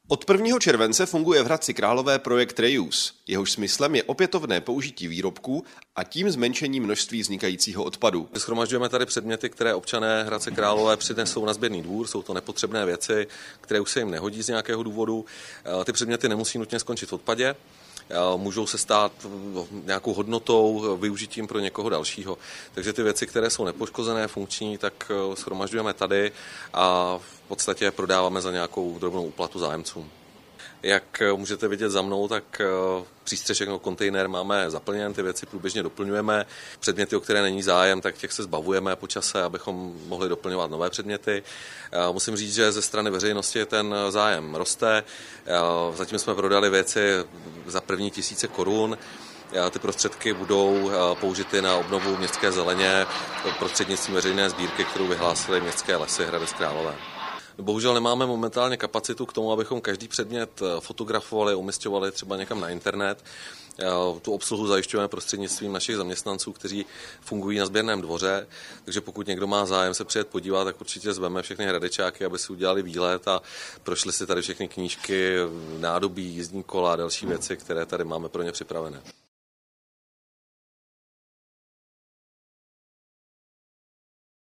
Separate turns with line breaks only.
Od 1. července funguje v Hradci Králové projekt Reuse. Jehož smyslem je opětovné použití výrobků a tím zmenšení množství vznikajícího odpadu.
Shromažďujeme tady předměty, které občané Hradce Králové přinesou na sběrný dvůr. Jsou to nepotřebné věci, které už se jim nehodí z nějakého důvodu. Ty předměty nemusí nutně skončit v odpadě. Můžou se stát nějakou hodnotou, využitím pro někoho dalšího. Takže ty věci, které jsou nepoškozené, funkční, tak shromažďujeme tady a v podstatě prodáváme za nějakou drobnou úplatu zájemcům. Jak můžete vidět za mnou, tak přístřešek nebo kontejner máme zaplněn, ty věci průběžně doplňujeme. Předměty, o které není zájem, tak těch se zbavujeme po čase, abychom mohli doplňovat nové předměty. Musím říct, že ze strany veřejnosti ten zájem roste. Zatím jsme prodali věci za první 1000 korun. Ty prostředky budou použity na obnovu městské zeleně prostřednictvím veřejné sbírky, kterou vyhlásily Městské lesy Hradec Králové. Bohužel nemáme momentálně kapacitu k tomu, abychom každý předmět fotografovali, umisťovali třeba někam na internet. Tu obsluhu zajišťujeme prostřednictvím našich zaměstnanců, kteří fungují na sběrném dvoře, takže pokud někdo má zájem se přijet podívat, tak určitě zveme všechny hradečáky, aby si udělali výlet a prošli si tady všechny knížky, nádobí, jízdní kola a další věci, které tady máme pro ně připravené.